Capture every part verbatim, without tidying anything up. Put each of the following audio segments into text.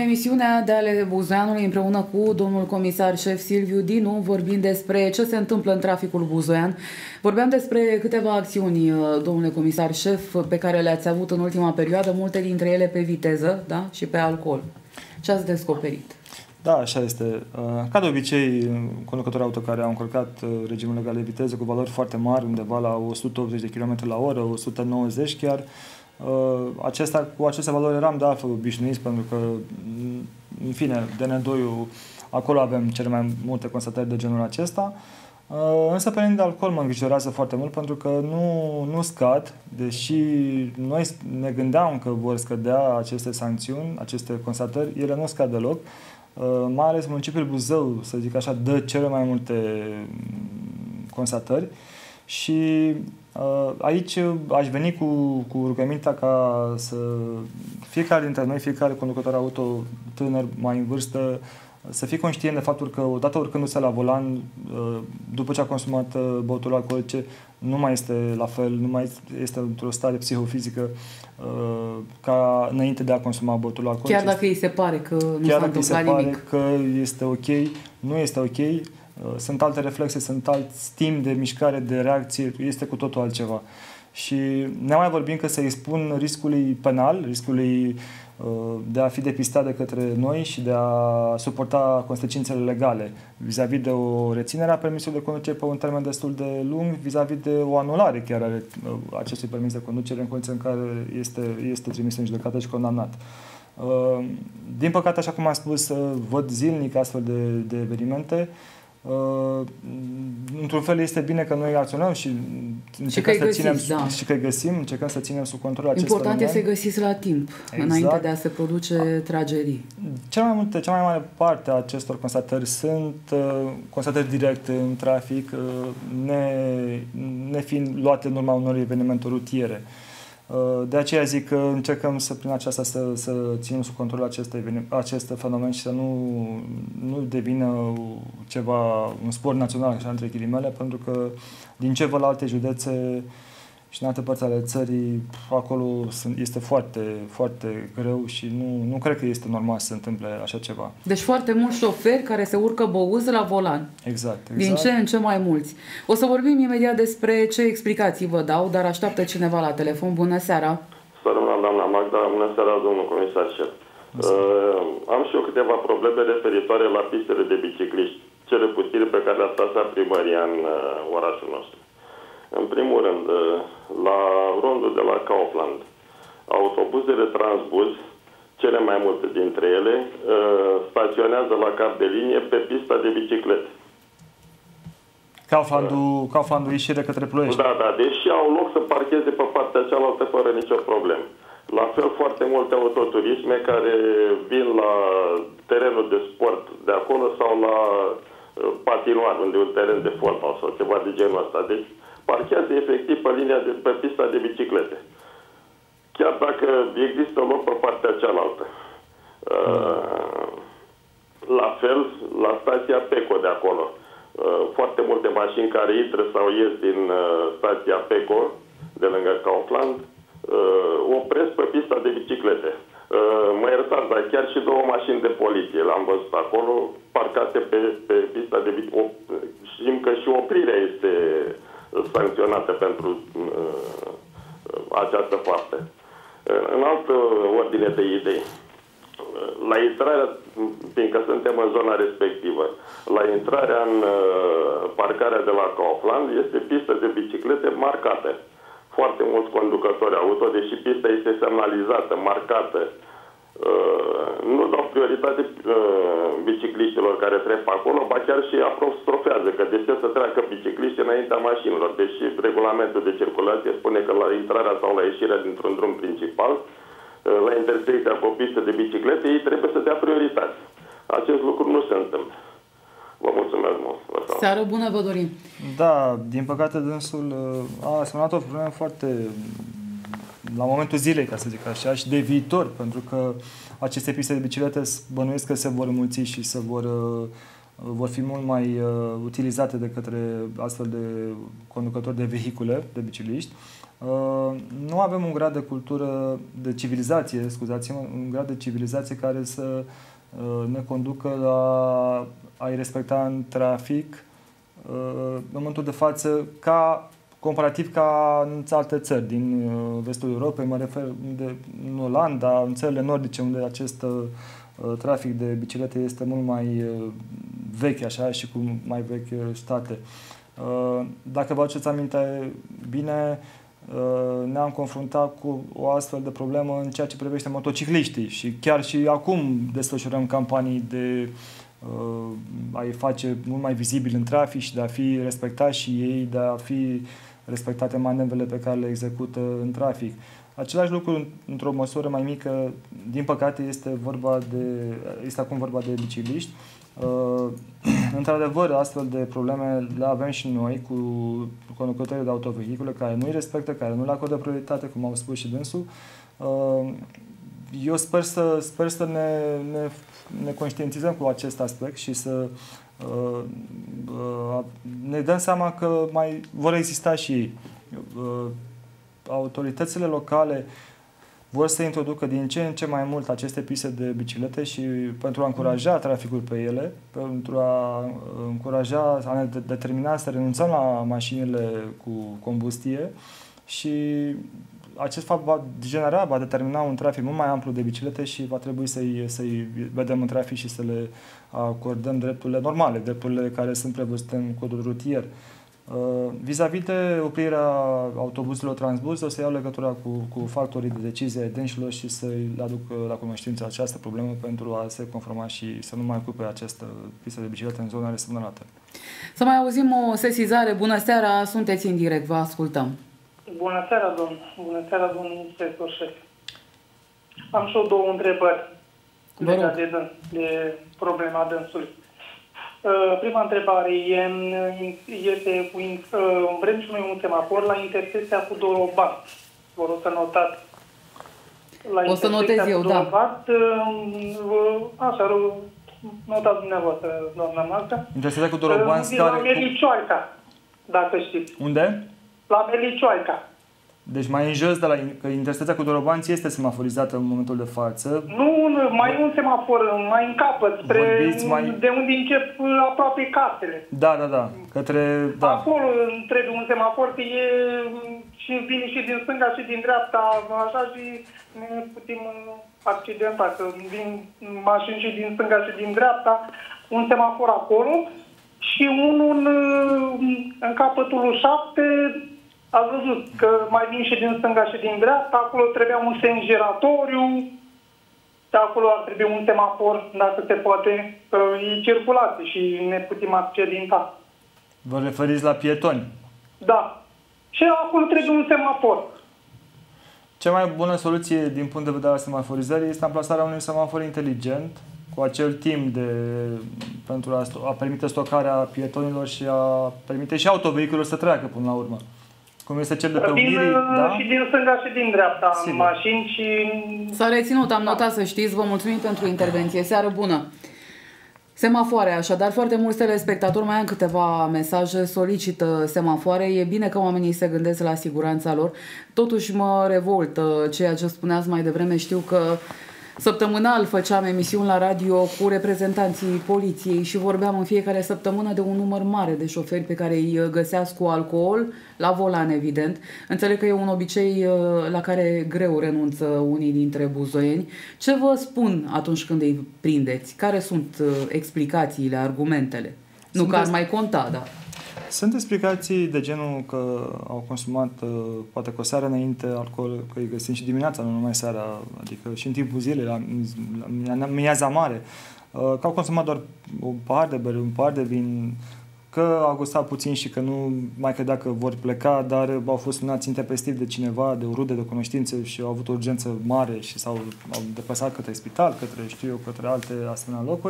emisiunea de ale Buzoianului împreună cu domnul comisar șef Silviu Dinu, vorbind despre ce se întâmplă în traficul buzoian. Vorbeam despre câteva acțiuni, domnule comisar șef, pe care le-ați avut în ultima perioadă, multe dintre ele pe viteză, da? Și pe alcool. Ce ați descoperit? Da, așa este. Ca de obicei, conducătorii auto care au încălcat regimul legal de viteză cu valori foarte mari, undeva la o sută optzeci de kilometri la oră, o sută nouăzeci chiar, acesta, cu aceste valori eram de altfel obișnuiți, pentru că, în fine, D N doi-ul, acolo avem cele mai multe constatări de genul acesta. Însă pe de alcool mă îngrijorează foarte mult, pentru că nu, nu scad, deși noi ne gândeam că vor scădea aceste sancțiuni, aceste constatări, ele nu scad deloc. Mai ales municipiul Buzău, să zic așa, dă cele mai multe constatări și aici aș veni cu, cu rugămintea ca să fiecare dintre noi, fiecare conducător auto tânăr, mai în vârstă, să fie conștient de faptul că odată urcându-se la volan, după ce a consumat băuturi alcoolice, nu mai este la fel, nu mai este într-o stare psihofizică ca înainte de a consuma băuturi alcoolice. Chiar dacă îi se pare că nu s-a întâmplat nimic. Că este ok, nu este ok. Sunt alte reflexe, sunt alt timp de mișcare, de reacție, este cu totul altceva. Și ne mai vorbim că se expun riscului penal, riscului de a fi depistat de către noi și de a suporta consecințele legale vis-a-vis de o reținere a permisului de conducere pe un termen destul de lung, vis-a-vis de o anulare chiar a acestui permis de conducere în condiții în care este, este trimis în judecată și condamnat. Din păcate, așa cum am spus, văd zilnic astfel de, de evenimente. Uh, într-un fel este bine că noi acționăm și încercăm să găsiți, ținem da. și că găsim, încercăm să ținem sub control acest Important fenomen. este să găsiți la timp, exact, înainte de a se produce tragedii. Cea mai multe, cea mai mare parte a acestor constatări sunt uh, constatări directe în trafic, uh, ne, ne fiind luate în urma unor evenimente rutiere. De aceea zic că încercăm să, prin aceasta să, să ținem sub control acest, acest fenomen și să nu, nu devină ceva, un sport național, așa, între ghilimele, pentru că din ce văd la alte județe și în alte părți ale țării, acolo este foarte, foarte greu și nu, nu cred că este normal să se întâmple așa ceva. Deci foarte mulți șoferi care se urcă băuți la volan. Exact, exact. Din ce în ce mai mulți. O să vorbim imediat despre ce explicații vă dau, dar așteaptă cineva la telefon. Bună seara! Sărăna, doamna Magda, bună seara, domnul comisar șef. Uh, am și eu câteva probleme referitoare la pistele de bicicliști, cele puține pe care le-a trasat primăria în uh, orașul nostru. În primul rând, la rondul de la Kaufland, autobuzele Transbus, cele mai multe dintre ele, staționează la cap de linie pe pista de biciclete. Kauflandul, Kauflandul ieșire către Ploiești. Da, da, deși au loc să parcheze pe partea cealaltă fără nicio problemă. La fel, foarte multe autoturisme care vin la terenul de sport de acolo sau la patinoar, unde e un teren de fotbal sau ceva de genul ăsta. Deci, parchează efectiv pe linia de, pe pista de biciclete. Chiar dacă există loc pe partea cealaltă. Uh, la fel, la stația Peco de acolo. Uh, foarte multe mașini care intră sau ies din uh, stația Peco, de lângă Kaufland, uh, opresc pe pista de biciclete. Uh, mă iertați, dar chiar și două mașini de poliție l-am văzut acolo, parcate pe, pe pista de biciclete. Știm că și oprirea este sancționată pentru uh, această faptă. În altă ordine de idei, la intrarea, fiindcă suntem în zona respectivă, la intrarea în uh, parcarea de la Kaufland este pistă de biciclete marcată. Foarte mulți conducători auto, deși pista este semnalizată, marcată, uh, nu dau prioritate uh, bicicliștilor care trec pe acolo, ba chiar și apostrofează că de ce să treacă bicicliștii înaintea mașinilor, deși regulamentul de circulație spune că la intrarea sau la ieșirea dintr-un drum principal, uh, la intersecția cu o pistă de biciclete, ei trebuie să dea prioritate. Acest lucru nu se întâmplă. Vă mulțumesc mult. Seară bună, vă dorim. Da, din păcate dânsul a semnat o problemă foarte la momentul zilei, ca să zic așa, și de viitor, pentru că aceste piste de biciclete bănuiesc că se vor înmulți și se vor vor fi mult mai uh, utilizate de către astfel de conducători de vehicule, de bicicliști. Uh, nu avem un grad de cultură, de civilizație, scuzați-mă, un grad de civilizație care să uh, ne conducă la a-i respecta în trafic uh, în momentul de față, ca comparativ ca în alte țări din uh, vestul Europei, mă refer de, în Olanda, în țările nordice, unde acest uh, trafic de biciclete este mult mai uh, vechi, așa, și cu mai vechi state. Uh, dacă vă aduceți aminte bine, ne-am confruntat cu o astfel de problemă în ceea ce privește motocicliștii și chiar și acum desfășurăm campanii de uh, a-i face mult mai vizibil în trafic și de a fi respectați și ei, de a fi respectate manevrele pe care le execută în trafic. Același lucru, într-o măsură mai mică, din păcate, este, vorba de, este acum vorba de bicicliști. Uh, într-adevăr, astfel de probleme le avem și noi cu conducătorii de autovehicule care nu îi respectă, care nu le acordă prioritate, cum au spus și dânsul. Uh, eu sper să, sper să ne, ne, ne conștientizăm cu acest aspect și să uh, uh, ne dăm seama că mai vor exista și ei. Uh, autoritățile locale vor să introducă din ce în ce mai mult aceste piste de biciclete și pentru a încuraja traficul pe ele, pentru a încuraja, a ne determina să renunțăm la mașinile cu combustie și acest fapt va genera, va determina un trafic mult mai amplu de biciclete și va trebui să-i, să-i vedem în trafic și să le acordăm drepturile normale, drepturile care sunt prevăzute în codul rutier. Vis-a-vis de oprirea autobuzelor Transbus, o să iau legătura cu, cu factorii de decizie ai dânșilor și să-i aduc la cunoștință această problemă pentru a se conforma și să nu mai ocupe această pistă de biciclete în zona resemnată. Să mai auzim o sesizare. Bună seara, sunteți în direct, vă ascultăm. Bună seara, domn. Bună seara, domnul inspector șef. Am și eu două întrebări legate de, de problema dânsului. Prima întrebare e, este, vrem și noi un semafor la intersecția cu Doroban. Vă rog să notați. La o să notez eu, Doroban, da. Așa, notați dumneavoastră, doamna noastră. Intersecția cu Doroban, la Melicioaica, dacă știți. Unde? La Melicioaica. Deci mai în jos, de la, că intersecția cu Dorobanți este semaforizată în momentul de față. Nu, mai un semafor, mai în capăt, spre mai... de unde încep aproape casele. Da, da, da. Către, da. Acolo trebuie un semafor, că e și vine și din stânga și din dreapta, așa, și ne putem accidenta, că vin mașini și din stânga și din dreapta, un semafor acolo și unul în, în capătul șapte. Ați văzut că mai vin și din stânga și din dreapta, acolo trebuia un sens giratoriu, și acolo ar trebui un semafor, dacă se poate, că e circulație și ne putem accidenta. Vă referiți la pietoni? Da. Și acolo trebuie un semafor. Cea mai bună soluție din punct de vedere al semaforizării este amplasarea unui semafor inteligent, cu acel timp de, pentru a, a permite stocarea pietonilor și a permite și autovehiculelor să treacă până la urmă. Cum este cel de pe Unirii, da? Și din stânga și din dreapta, sigur, mașini și... S-a reținut, am notat, să știți. Vă mulțumim pentru intervenție. Seară bună! Semafoare, așadar, foarte mulți telespectatori, mai am câteva mesaje, solicită semafoare. E bine că oamenii se gândesc la siguranța lor. Totuși mă revoltă ceea ce spuneați mai devreme. Știu că săptămânal făceam emisiuni la radio cu reprezentanții poliției și vorbeam în fiecare săptămână de un număr mare de șoferi pe care îi găsească cu alcool, la volan, evident. Înțeleg că e un obicei la care greu renunță unii dintre buzoieni. Ce vă spun atunci când îi prindeți? Care sunt explicațiile, argumentele? Nu că ar mai conta, da. Sunt explicații de genul că au consumat poate cu o seară înainte alcool, că îi găsim și dimineața, nu numai seara, adică și în timpul zilei, la, la miaza mare, că au consumat doar un pahar de bere, un pahar de vin, că au gustat puțin și că nu mai credea că vor pleca, dar au fost sunați intempestiv de cineva, de o rudă, de cunoștințe și au avut o urgență mare și s-au au deplasat către spital, către, știu eu, către alte asemenea locuri.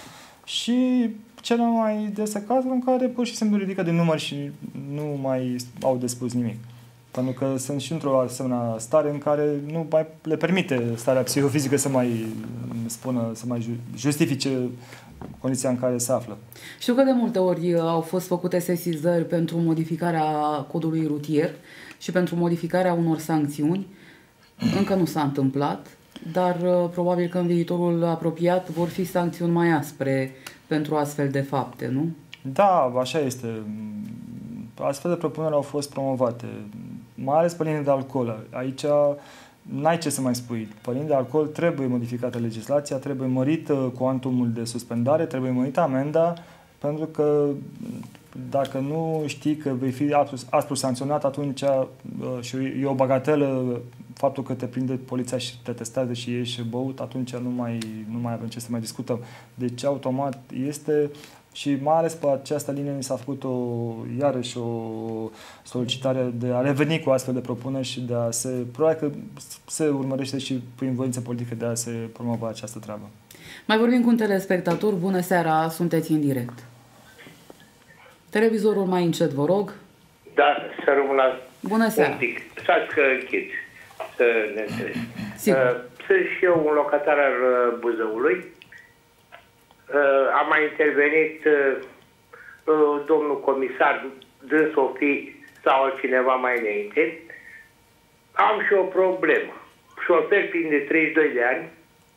Și cele mai dese cazuri în care pur și simplu ridică din număr și nu mai au de spus nimic. Pentru că sunt și într-o asemenea stare în care nu mai le permite starea psihofizică să mai spună, să mai justifice condiția în care se află. Știu că de multe ori au fost făcute sesizări pentru modificarea codului rutier și pentru modificarea unor sancțiuni. Încă nu s-a întâmplat, dar probabil că în viitorul apropiat vor fi sancțiuni mai aspre pentru astfel de fapte, nu? Da, așa este. Astfel de propuneri au fost promovate, mai ales pe linie de alcool. Aici n-ai ce să mai spui. Pe linie de alcool trebuie modificată legislația, trebuie mărit cuantumul de suspendare, trebuie mărită amenda, pentru că dacă nu știi că vei fi aspru sancționat, atunci și e o bagatelă faptul că te prinde poliția și te testează și ești băut, atunci nu mai, nu mai avem ce să mai discutăm. Deci automat este. Și mai ales pe această linie mi s-a făcut o, iarăși o solicitare de a reveni cu astfel de propuneri și de a se, probabil că se urmărește și prin voință politică de a se promova această treabă. Mai vorbim cu un telespectator. Bună seara, sunteți în direct. Televizorul mai încet, vă rog. Da, să rămână Bună seara. un pic. Stați că închid, să ne înțeleg. Sigur. Sunt și eu un locatar al Buzăului. Uh, am mai intervenit uh, uh, domnul comisar, dânsul fi sau altcineva mai înainte. Am și o problemă. Șofer plin de treizeci și doi de ani,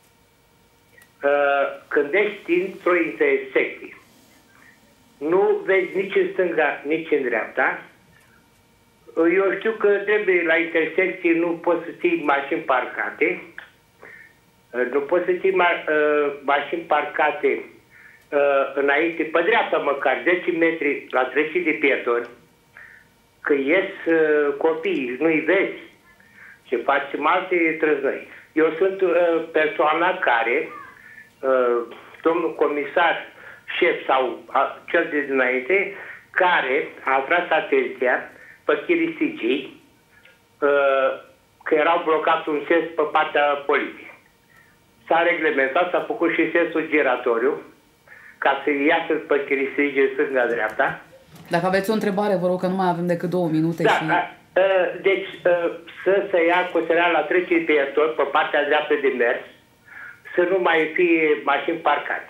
uh, când ești într-o intersecție, nu vezi nici în stânga, nici în dreapta. Uh, eu știu că trebuie la intersecție, nu poți să ții mașini parcate. Nu poți să ții ma- uh, mașini parcate uh, înainte, pe dreapta măcar, zece metri la trecere de pietoni, că ies uh, copiii, nu-i vezi și facem alte trăznăi. Eu sunt uh, persoana care, uh, domnul comisar șef sau uh, cel de dinainte, care a tras atenția pe chirisigii uh, că erau blocat un sens pe partea poliției. S-a reglementat, s-a făcut și sensul giratoriu ca să iasă pe chiristige stânga-dreapta. Dacă aveți o întrebare, vă rog, că nu mai avem decât două minute. Da, și... deci să se ia considerarea la trecere pieton pe partea dreaptă de mers, să nu mai fie mașini parcate.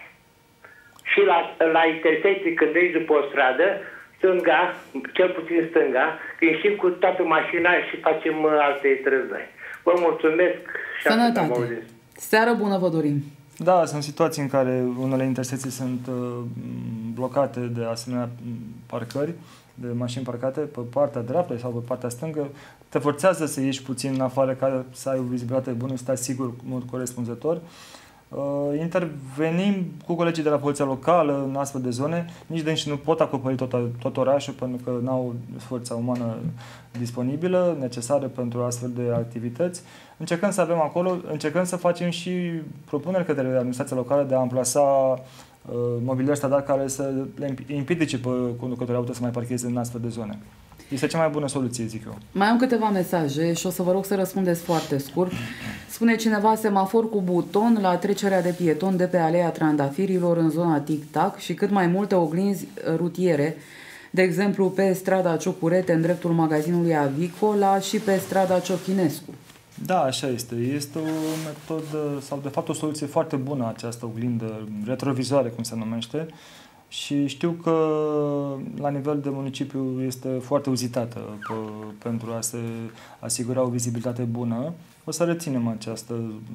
Și la, la intersecție, când ești după o stradă, stânga, cel puțin stânga, ieșim cu toată mașina și facem alte trăznăi. Vă mulțumesc și Sănătate! Seară bună vă dorim! Da, sunt situații în care unele intersecții sunt uh, blocate de asemenea parcări, de mașini parcate pe partea dreaptă sau pe partea stângă. Te forțează să ieși puțin în afară ca să ai o vizibilitate bună, să stai sigur în mod corespunzător. Uh, intervenim cu colegii de la Poliția Locală în astfel de zone. Nici de nici nu pot acoperi tot, tot orașul pentru că nu au forța umană disponibilă, necesară pentru astfel de activități. Încercăm să avem acolo, încercăm să facem și propuneri către administrația locală de a amplasa uh, mobilier standard care să le împiedice pe conducătorii auto să mai parcheze în astfel de zone. Este cea mai bună soluție, zic eu. Mai am câteva mesaje și o să vă rog să răspundeți foarte scurt. Spune cineva, semafor cu buton la trecerea de pieton de pe Aleea Trandafirilor în zona Tic-Tac și cât mai multe oglinzi rutiere, de exemplu pe strada Ciocurete în dreptul magazinului Avicola și pe strada Ciochinescu. Da, așa este. Este o metodă, sau de fapt o soluție foarte bună această oglindă retrovizoare, cum se numește. Și știu că la nivel de municipiu este foarte uzitată pe, pentru a se asigura o vizibilitate bună. O să reținem această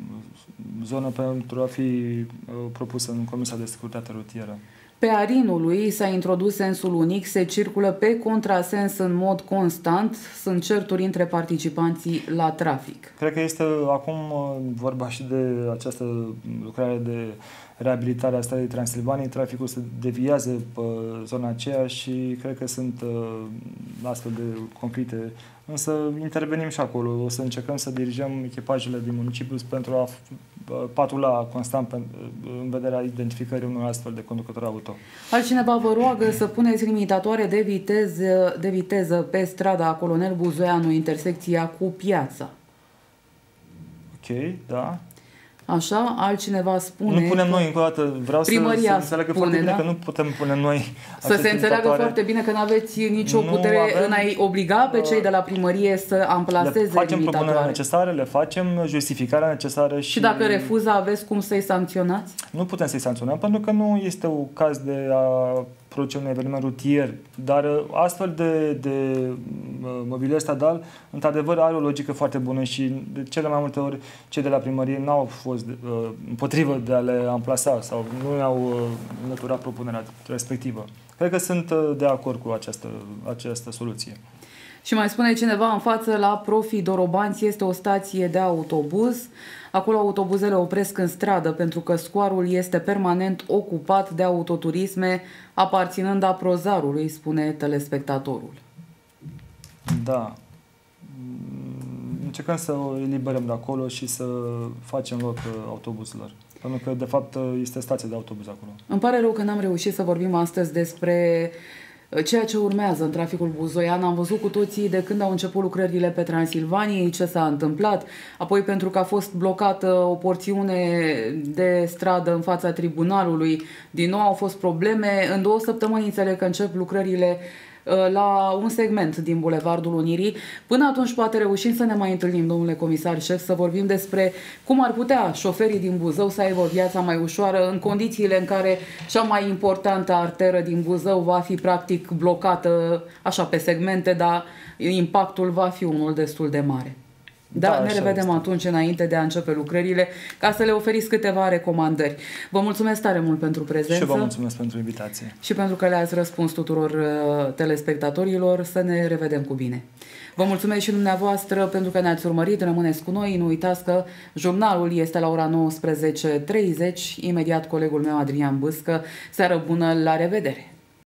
zonă pentru a fi propusă în Comisia de Securitate Rutieră. Pe Arinului s-a introdus sensul unic, se circulă pe contrasens în mod constant, sunt certuri între participanții la trafic. Cred că este acum vorba și de această lucrare de reabilitare a stradei Transilvaniei. Traficul se deviază pe zona aceea și cred că sunt uh, astfel de conflicte. Însă intervenim și acolo. O să încercăm să dirijăm echipajele din municipiu pentru a patrula constant în vederea identificării unor astfel de conducători auto. Altcineva vă roagă să puneți limitatoare de viteză, de viteză pe strada Colonel Buzoianu, intersecția cu Piața. Ok, da. Așa, altcineva spune... Nu punem noi, încă o dată, vreau să, să înțeleagă foarte bine da? că nu putem pune noi... Să se înțeleagă foarte bine că nu aveți nicio putere avem, în a-i obliga pe cei de la primărie să amplaseze le facem limitatoare. propunerea necesară, le facem justificarea necesară și... Și dacă refuză, aveți cum să-i sancționați? Nu putem să-i sancționăm, pentru că nu este un caz de a produce un eveniment rutier, dar astfel de, de mobilier stadal, într-adevăr, are o logică foarte bună și de cele mai multe ori cei de la primărie n-au fost uh, împotrivă de a le amplasa sau nu i-au uh, înlăturat propunerea respectivă. Cred că sunt uh, de acord cu această, această soluție. Și mai spune cineva, în față la Profi Dorobanți este o stație de autobuz. Acolo autobuzele opresc în stradă pentru că scoarul este permanent ocupat de autoturisme aparținând Aprozarului, spune telespectatorul. Da. Încercăm să o eliberăm de acolo și să facem loc autobuzelor. Pentru că, de fapt, este stație de autobuz acolo. Îmi pare rău că n-am reușit să vorbim astăzi despre ceea ce urmează în traficul buzoian. Am văzut cu toții de când au început lucrările pe Transilvaniei, ce s-a întâmplat, apoi pentru că a fost blocată o porțiune de stradă în fața tribunalului, din nou au fost probleme. În două săptămâni înțeleg că încep lucrările la un segment din Bulevardul Unirii. Până atunci poate reușim să ne mai întâlnim, domnule comisar șef, să vorbim despre cum ar putea șoferii din Buzău să aibă viața mai ușoară în condițiile în care cea mai importantă arteră din Buzău va fi practic blocată așa pe segmente, dar impactul va fi unul destul de mare. Da, da, ne revedem este. atunci înainte de a începe lucrările ca să le oferiți câteva recomandări. Vă mulțumesc tare mult pentru prezență. Și vă mulțumesc pentru invitație. Și pentru că le-ați răspuns tuturor uh, telespectatorilor. Să ne revedem cu bine. Vă mulțumesc și dumneavoastră pentru că ne-ați urmărit. Rămâneți cu noi. Nu uitați că jurnalul este la ora nouăsprezece treizeci. Imediat colegul meu Adrian Bâscă. Seară bună, la revedere!